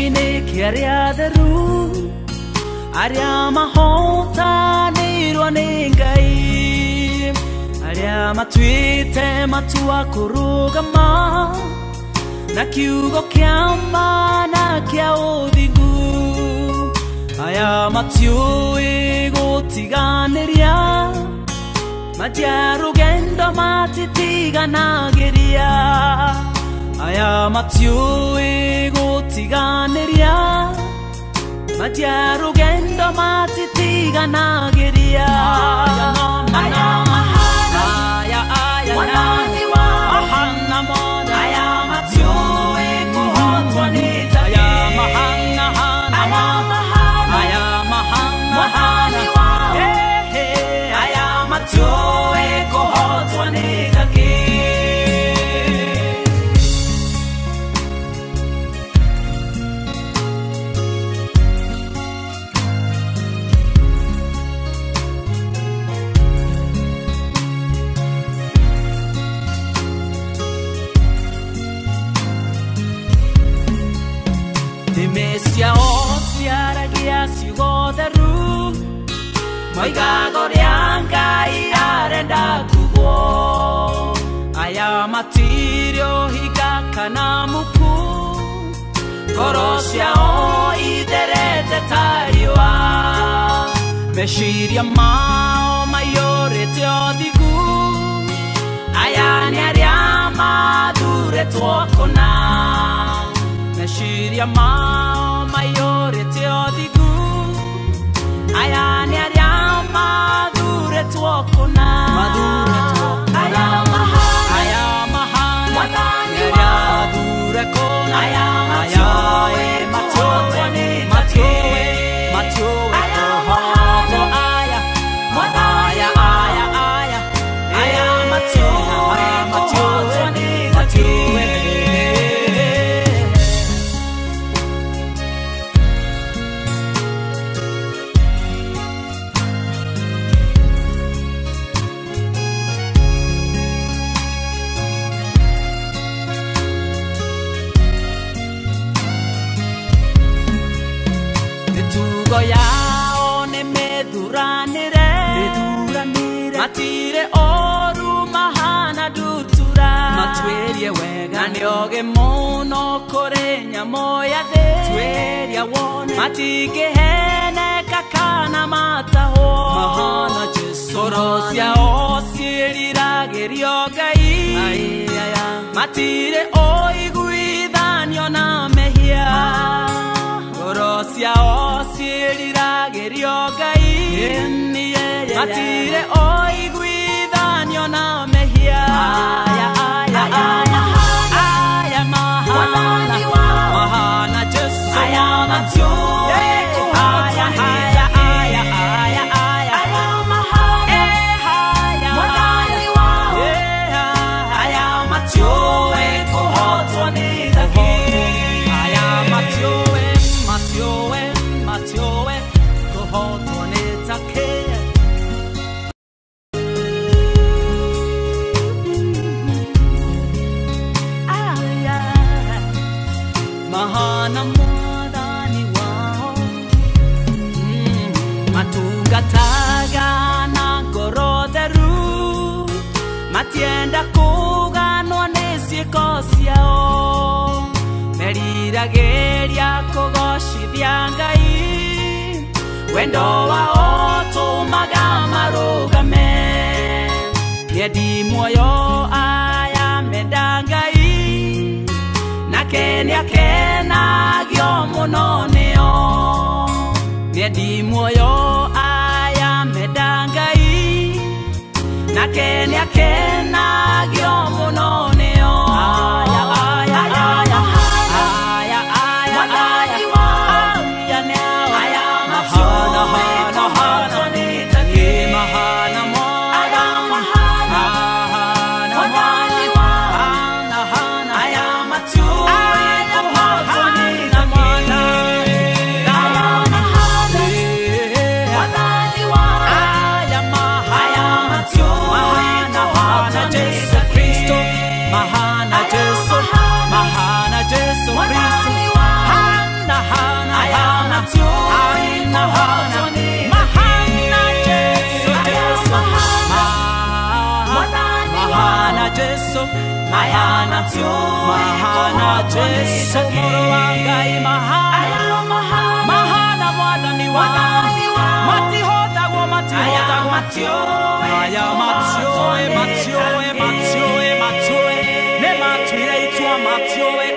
Kichwini kiariadharu Ariama hota nirwa ningai Ariama twite matua kurugama Na kiugo kiama na kia uthigu Ayama tiui gutiganiria Matiarugendo matitiganagĩria Aya matiũĩ gũtiganĩria Matiarugendo matitiganagĩria Aya mahana Mwathani wao Ahana moda Aya matiũĩ kũhotwo nĩ ngai Aya mahana Aya mahana Aya mahana Mwathani wao Aya matiũĩ kũhotwo nĩ ngai Demesia osiaragia sigotheru Moigago rĩangai arenda kugwo Aya matirio higa kana muku Ngoro ciao itherete ta riũa Meciria mao maiyũrĩte ũthigu Aya nĩ arĩa mathuurĩtwo kũna Meciria mao maiyũrĩte ũthigu Aya nĩ arĩa mathuurĩtwo kũna Aya mahana Mwathani wao mathuure kũna Aya matiũĩ kũhotwo nĩ ngai Aya mahana Mwathani wao Aya matiũĩ kũhotwo nĩ ngai Mitugo yao nĩ mĩthuranĩre Matire oru mahana ndutura Matuĩrie wega na nĩ oge mũno kũrĩ nyamũ ya thĩ Tuĩria wone matingĩheneka kana matahwo Mahana Jesu Ngoro ciao ciĩriragĩrio Ngai Matire ũiguithanio na mehia Ngoro ciao ciĩriragĩrio Ngai Matire ũiguithanio na mehia Aya mahana Mahana Jesu Aya matiũĩ kũhotwo nĩ ngai Aya mahana Mwathani wao Aya matiũĩ kũhotwo nĩ ngai Aya matiũĩ kũhotwo nĩ ngai Mahana Mwathani wao Matungataga na ngoro theru Matienda kũganwo nĩ ciĩko ciao Meriragĩria kũgocithia Ngai Wendo wao tũmaga marũgame Nĩendi muoyo aya menda Ngai Nake nĩakenagio mũno nĩo Nĩendi muoyo aya menda Ngai Nake nĩakenagio mũno nĩo Mwathani wao Aya matiũĩ kũhotwo nĩ ngai Aya mahana Mwathani wao Aya matiũĩ kũhotwo nĩ ngai Aya mahana Mwathani wao Aya matiũĩ kũhotwo nĩ mahana Jesu moro wangai mahana mwadhani wangu matihota wo aya matioe ne matire itwa matioe